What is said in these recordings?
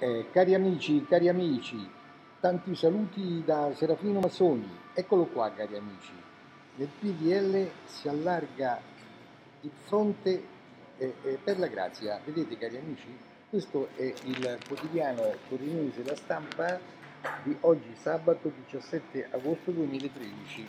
Cari amici, tanti saluti da Serafino Mazzoni. Eccolo qua, cari amici. Nel PDL si allarga il fronte per la grazia. Vedete, cari amici? Questo è il quotidiano torinese La Stampa di oggi, sabato 17 agosto 2013.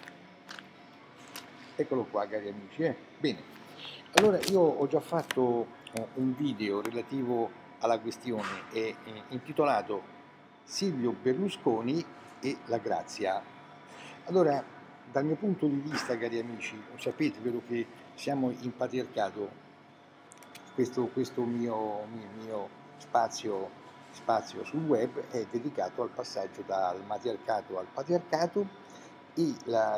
Eccolo qua, cari amici. Bene, allora io ho già fatto un video relativo alla questione intitolato Silvio Berlusconi e la grazia. Allora, dal mio punto di vista, cari amici, lo sapete, vedo che siamo in patriarcato, questo mio spazio sul web è dedicato al passaggio dal matriarcato al patriarcato e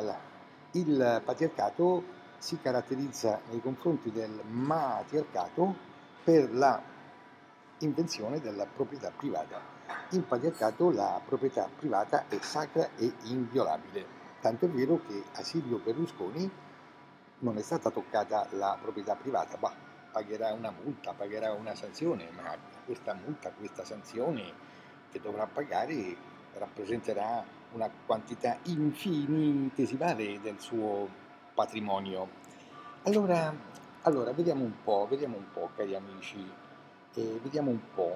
il patriarcato si caratterizza nei confronti del matriarcato per la invenzione della proprietà privata. In patriarcato la proprietà privata è sacra e inviolabile, tanto è vero che a Silvio Berlusconi non è stata toccata la proprietà privata, pagherà una multa, pagherà una sanzione, ma questa multa, questa sanzione che dovrà pagare rappresenterà una quantità infinitesimale del suo patrimonio. Allora vediamo un po', cari amici, vediamo un po'.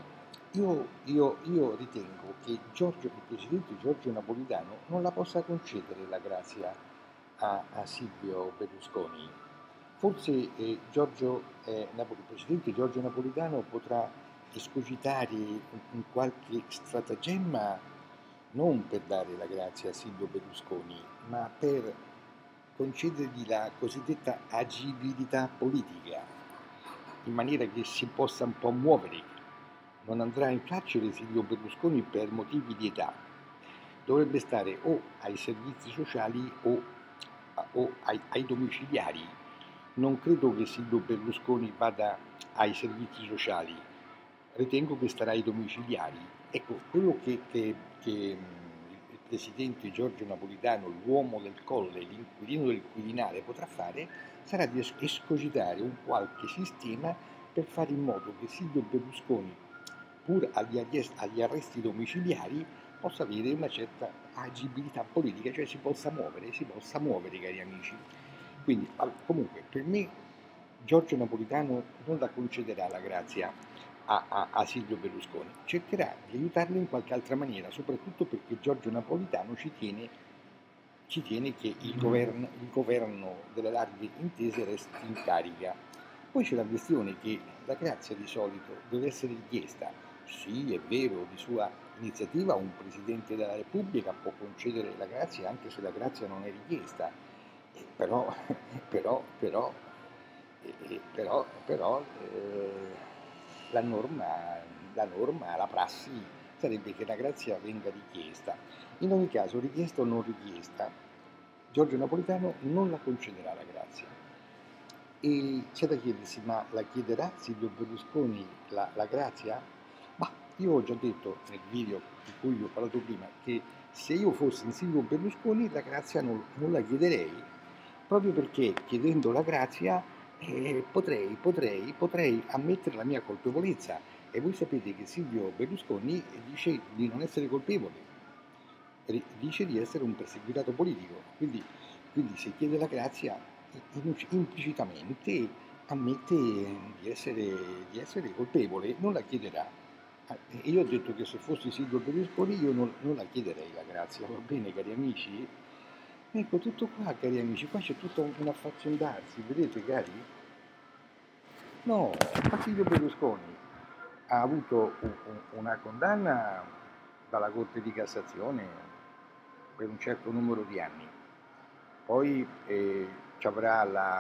Io ritengo che il presidente Giorgio Napolitano non la possa concedere la grazia a Silvio Berlusconi. Forse il presidente Giorgio Napolitano potrà escogitare un qualche stratagemma non per dare la grazia a Silvio Berlusconi, ma per concedergli la cosiddetta agibilità politica, in maniera che si possa un po' muovere. Non andrà in carcere Silvio Berlusconi per motivi di età. Dovrebbe stare o ai servizi sociali o ai domiciliari. Non credo che Silvio Berlusconi vada ai servizi sociali, ritengo che starà ai domiciliari. Ecco, quello che il presidente Giorgio Napolitano, l'uomo del colle, l'inquilino del Quirinale, potrà fare sarà di escogitare un qualche sistema per fare in modo che Silvio Berlusconi, pur agli arresti domiciliari, possa avere una certa agibilità politica, cioè si possa muovere, cari amici. Quindi, comunque, per me Giorgio Napolitano non la concederà la grazia a Silvio Berlusconi, cercherà di aiutarlo in qualche altra maniera, soprattutto perché Giorgio Napolitano ci tiene che il governo delle larghe intese resti in carica. Poi c'è la questione che la grazia di solito deve essere richiesta. Sì, è vero, di sua iniziativa un Presidente della Repubblica può concedere la grazia anche se la grazia non è richiesta, però, però, però, la norma, la prassi sarebbe che la grazia venga richiesta. In ogni caso, richiesta o non richiesta, Giorgio Napolitano non la concederà la grazia. E c'è da chiedersi, ma la chiederà Silvio Berlusconi la grazia? Io ho già detto nel video di cui vi ho parlato prima che se io fossi in Silvio Berlusconi la grazia non la chiederei, proprio perché chiedendo la grazia potrei ammettere la mia colpevolezza. E voi sapete che Silvio Berlusconi dice di non essere colpevole, dice di essere un perseguitato politico, quindi se chiede la grazia implicitamente ammette di essere colpevole, non la chiederà. Io ho detto che se fossi Silvio Berlusconi io non la chiederei la grazia, va bene, cari amici? Ecco, tutto qua, cari amici, qua c'è tutto un affaziondarsi, vedete, cari? No, ma Silvio Berlusconi ha avuto una condanna dalla Corte di Cassazione per un certo numero di anni, poi ci avrà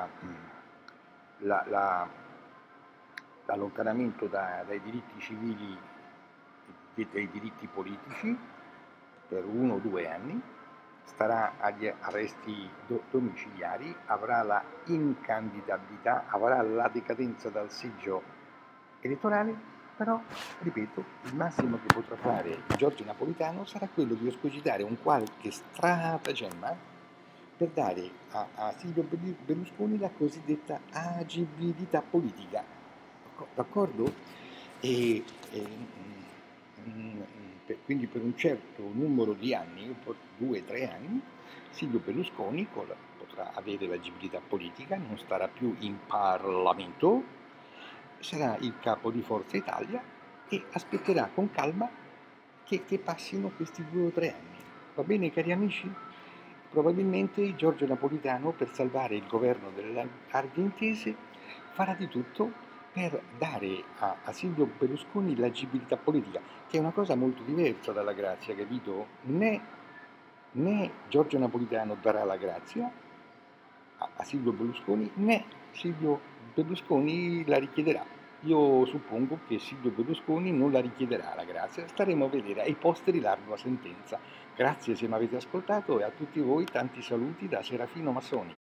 l'allontanamento dai diritti civili e dai diritti politici per 1 o 2 anni, starà agli arresti domiciliari, avrà la incandidabilità, avrà la decadenza dal seggio elettorale, però, ripeto, il massimo che potrà fare Giorgio Napolitano sarà quello di escogitare un qualche stratagemma per dare a Silvio Berlusconi la cosiddetta agibilità politica, d'accordo? E quindi per un certo numero di anni, 2 o 3 anni, Silvio Berlusconi potrà avere l'agibilità politica, non starà più in Parlamento, sarà il capo di Forza Italia e aspetterà con calma che passino questi 2 o 3 anni. Va bene, cari amici? Probabilmente Giorgio Napolitano, per salvare il governo delle larghe intese, farà di tutto per dare a Silvio Berlusconi l'agibilità politica, che è una cosa molto diversa dalla grazia, capito? Né Giorgio Napolitano darà la grazia a Silvio Berlusconi, né Silvio Berlusconi la richiederà. Io suppongo che Silvio Berlusconi non la richiederà la grazia, staremo a vedere ai posteri l'ardua sentenza. Grazie se mi avete ascoltato e a tutti voi tanti saluti da Serafino Massoni.